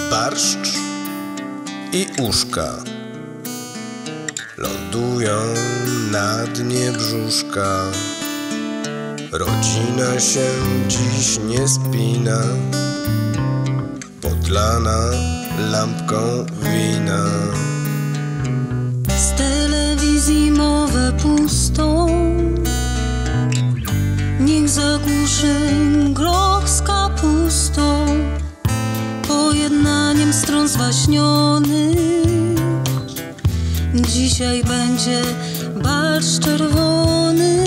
barszcz i uszka lądują na dnie brzuszka. Rodzina się dziś nie spina, podlana lampką wina. Z telewizji mowę pustą niech zagłuszy groch z kapustą, pojednaniem stron zwaśniony. Dzisiaj będzie barszcz czerwony.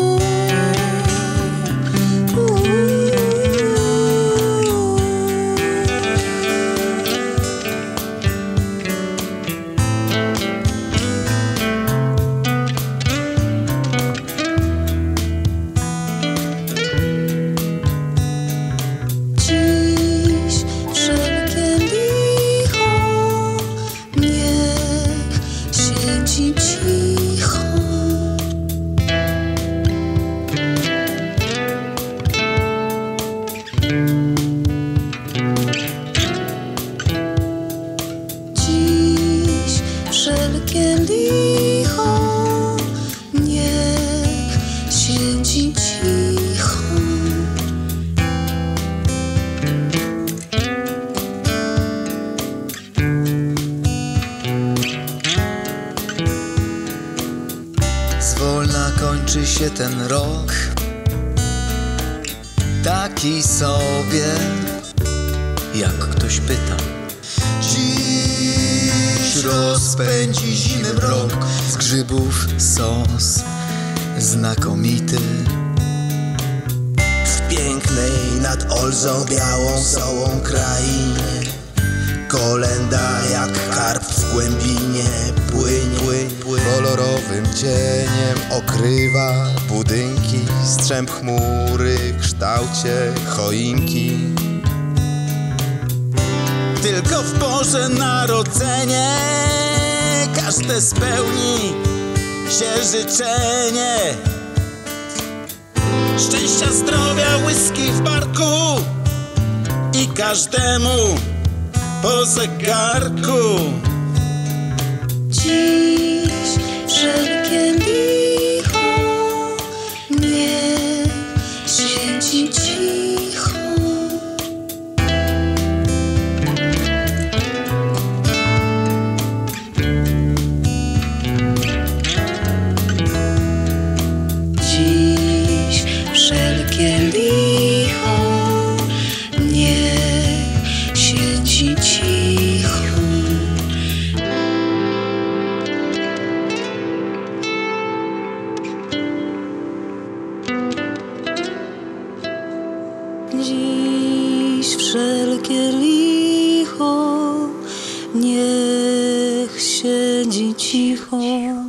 Wszelkie licho niech siedzi cicho. Zwolna kończy się ten rok, taki sobie, jak ktoś pyta. Dziś rozpędzi zimy mrok, z grzybów sos znakomity. W pięknej nad Olzą białą sołą krainie kolenda jak karp w głębinie płynie. Kolorowym cieniem okrywa budynki, strzęp chmury w kształcie choinki. Tylko w Boże Narodzenie każde spełni się życzenie. Szczęścia, zdrowia, whisky w barku i każdemu po zegarku. Dziś wszelkie licho niech siedzi cicho. Dziś wszelkie licho niech siedzi cicho. Dziś wszelkie licho niech siedzi cicho.